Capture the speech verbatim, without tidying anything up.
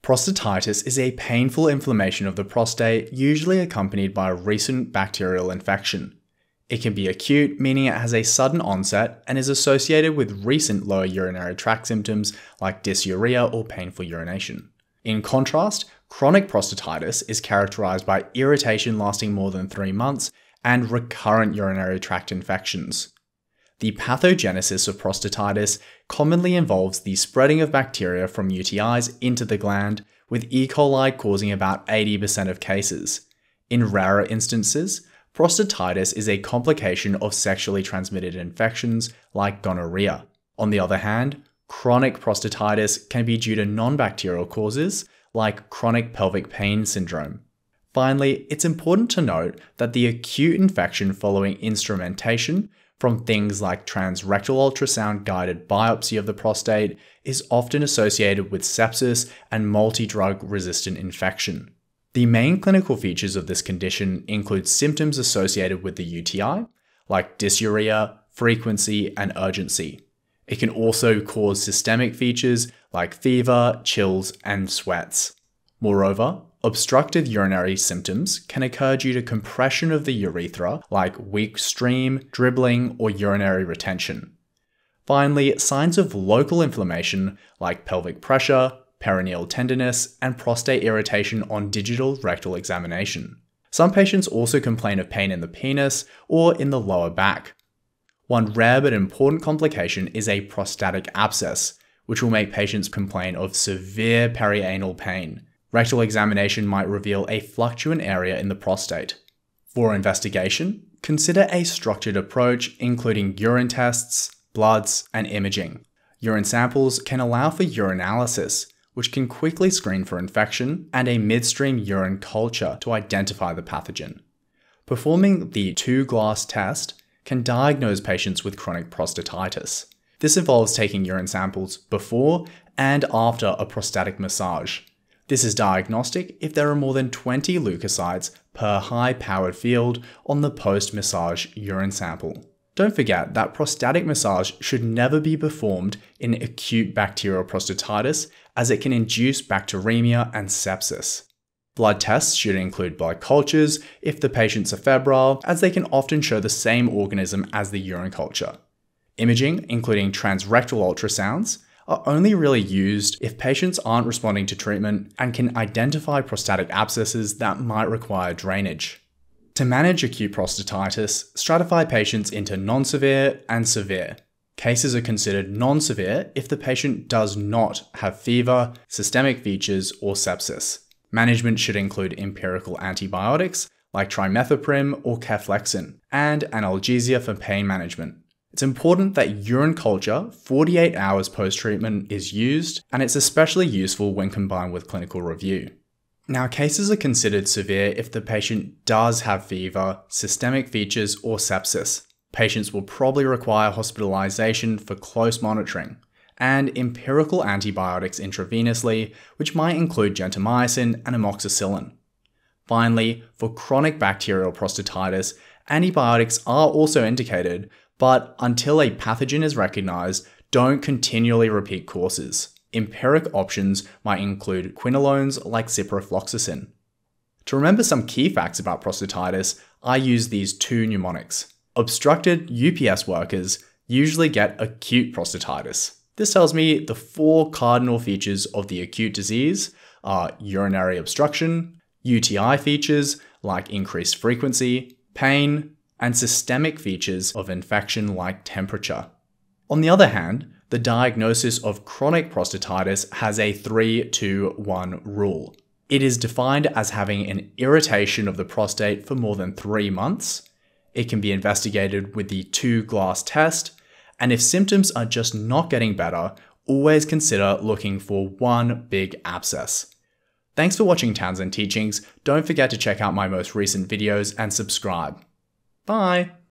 Prostatitis is a painful inflammation of the prostate, usually accompanied by a recent bacterial infection. It can be acute, meaning it has a sudden onset and is associated with recent lower urinary tract symptoms like dysuria or painful urination. In contrast, chronic prostatitis is characterized by irritation lasting more than three months and recurrent urinary tract infections. The pathogenesis of prostatitis commonly involves the spreading of bacteria from U T Is into the gland, with E. coli causing about eighty percent of cases. In rarer instances, prostatitis is a complication of sexually transmitted infections like gonorrhea. On the other hand, chronic prostatitis can be due to non-bacterial causes like chronic pelvic pain syndrome. Finally, it's important to note that the acute infection following instrumentation from things like transrectal ultrasound guided biopsy of the prostate is often associated with sepsis and multi-drug resistant infection. The main clinical features of this condition include symptoms associated with the U T I, like dysuria, frequency, and urgency. It can also cause systemic features like fever, chills, and sweats. Moreover, obstructive urinary symptoms can occur due to compression of the urethra, like weak stream, dribbling, or urinary retention. Finally, signs of local inflammation like pelvic pressure, perineal tenderness, and prostate irritation on digital rectal examination. Some patients also complain of pain in the penis or in the lower back. One rare but important complication is a prostatic abscess, which will make patients complain of severe perianal pain. Rectal examination might reveal a fluctuant area in the prostate. For investigation, consider a structured approach including urine tests, bloods, and imaging. Urine samples can allow for urinalysis, which can quickly screen for infection, and a midstream urine culture to identify the pathogen. Performing the two-glass test can diagnose patients with chronic prostatitis. This involves taking urine samples before and after a prostatic massage. This is diagnostic if there are more than twenty leukocytes per high-powered field on the post-massage urine sample. Don't forget that prostatic massage should never be performed in acute bacterial prostatitis, as it can induce bacteremia and sepsis. Blood tests should include blood cultures if the patients are febrile, as they can often show the same organism as the urine culture. Imaging, including transrectal ultrasounds, are only really used if patients aren't responding to treatment and can identify prostatic abscesses that might require drainage. To manage acute prostatitis, stratify patients into non-severe and severe. Cases are considered non-severe if the patient does not have fever, systemic features, or sepsis. Management should include empirical antibiotics like trimethoprim or ceflexin, and analgesia for pain management. It's important that urine culture forty-eight hours post-treatment is used, and it's especially useful when combined with clinical review. Now, cases are considered severe if the patient does have fever, systemic features, or sepsis. Patients will probably require hospitalization for close monitoring, and empirical antibiotics intravenously, which might include gentamicin and amoxicillin. Finally, for chronic bacterial prostatitis, antibiotics are also indicated, but until a pathogen is recognized, don't continually repeat courses. Empiric options might include quinolones like ciprofloxacin. To remember some key facts about prostatitis, I use these two mnemonics. Obstructed U P S workers usually get acute prostatitis. This tells me the four cardinal features of the acute disease are urinary obstruction, U T I features like increased frequency, pain, and systemic features of infection like temperature. On the other hand, the diagnosis of chronic prostatitis has a three two one rule. It is defined as having an irritation of the prostate for more than three months. It can be investigated with the two-glass test, and if symptoms are just not getting better, always consider looking for one big abscess. Thanks for watching Townsend Teachings. Don't forget to check out my most recent videos and subscribe. Bye!